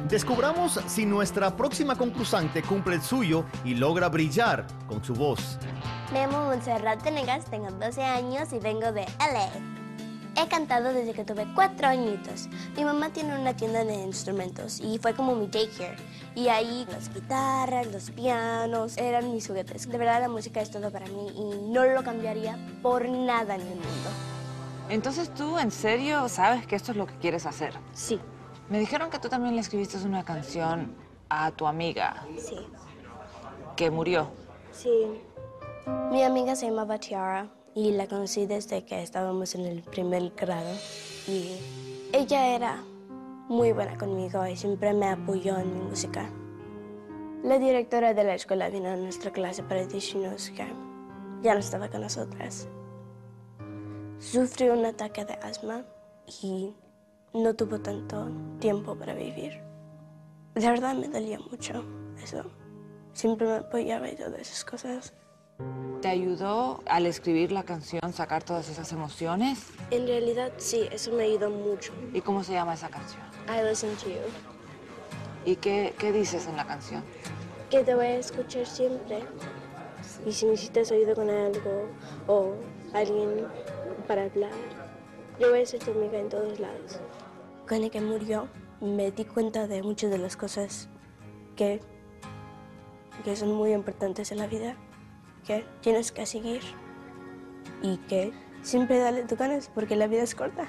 Descubramos si nuestra próxima concursante cumple el suyo y logra brillar con su voz. Me llamo Montserrat Venegas, tengo 12 años y vengo de LA. He cantado desde que tuve 4 añitos. Mi mamá tiene una tienda de instrumentos y fue como mi daycare. Y ahí las guitarras, los pianos eran mis juguetes. De verdad la música es todo para mí y no lo cambiaría por nada en el mundo. Entonces tú, ¿en serio sabes que esto es lo que quieres hacer? Sí. Me dijeron que tú también le escribiste una canción a tu amiga. Sí. Que murió. Sí. Mi amiga se llamaba Tiara y la conocí desde que estábamos en el primer grado. Y ella era muy buena conmigo y siempre me apoyó en mi música. La directora de la escuela vino a nuestra clase para decirnos que ya no estaba con nosotras. Sufrió un ataque de asma y no tuvo tanto tiempo para vivir. De verdad me dolía mucho eso. Siempre me apoyaba y todas esas cosas. ¿Te ayudó al escribir la canción sacar todas esas emociones? En realidad sí, eso me ayudó mucho. ¿Y cómo se llama esa canción? I Listen to You. ¿Y qué dices en la canción? Que te voy a escuchar siempre. Y si necesitas ayuda con algo o alguien para hablar, yo voy a ser tu amiga en todos lados. Cuando que murió, me di cuenta de muchas de las cosas que son muy importantes en la vida, que tienes que seguir y que siempre dale tus ganas porque la vida es corta.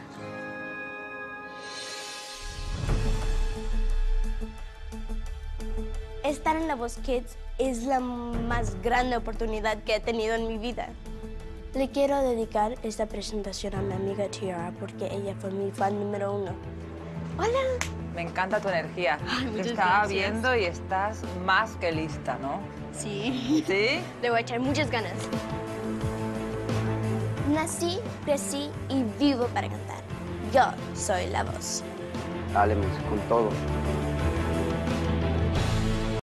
Estar en La Voz Kids es la más grande oportunidad que he tenido en mi vida. Le quiero dedicar esta presentación a mi amiga Tiara porque ella fue mi fan número 1. ¡Hola! Me encanta tu energía. Te estaba viendo y estás más que lista, ¿no? Sí. ¿Sí? Le voy a echar muchas ganas. Nací, crecí y vivo para cantar. Yo soy La Voz. Dale, con todo.